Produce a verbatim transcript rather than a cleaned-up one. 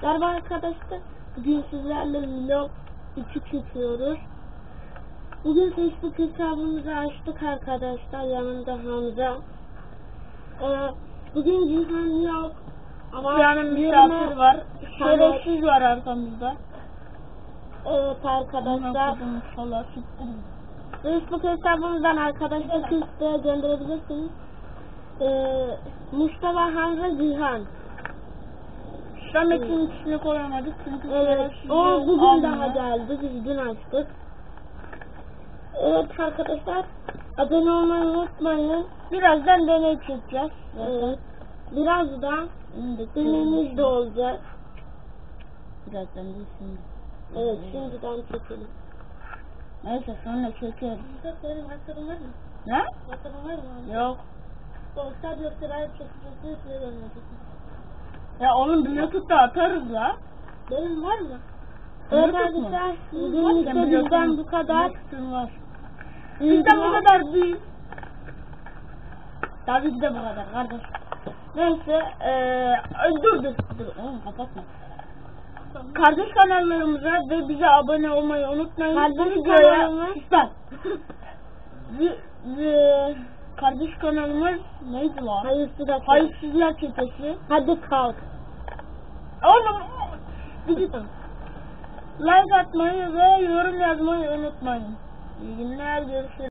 Merhaba arkadaşlar. Bugün sizlerle vlog iki çekiyoruz. Bugün Facebook hesabımızı açtık arkadaşlar. Yanımda Hamza. Ee, bugün Cihan yok. Ama Cihan'ın misafiri var. Şerefsiz var arkamızda. Evet arkadaşlar. Facebook hesabımızdan arkadaşlar isteğe gönderebilirsiniz. Ee, Mustafa Hamza Cihan. Samet'in ismini koyamadık çünkü evet, o bugün almıyor. Daha geldi. Biz dün açtık. Evet arkadaşlar, abone olmayı unutmayın. Birazdan deney çekeceğiz. Evet. Birazdan deneyimiz de olacak. Birazdan değil şimdi. Evet, şimdiden çekelim. Neyse sonra çekeriz. Benim hasarım var mı? Ne? Hasarım var mı? Yok. Olsa bir sırayı çekeceğiz. Üstüne dönmeyecek. Ya onun Bluetooth'ta atarız la. Benim var mı? Evet arkadaşlar, bugün bizden bu kadar. Var. Bizden bu kadar değil. Tabii ki de bu kadar kardeş. Neyse, eee dur dur dur, oğlum kapatma. Kardeş kanallarımıza ve bize abone olmayı unutmayın. Kardeş kanalımız ve, ve kardeş kanalımız neydi lan? Hayırsızlar. Hayırsızlar Çetesi. Hadi kalk. Oğlum gidin. Like atmayı ve yorum yazmayı unutmayın. İyi günler, görüşürüz.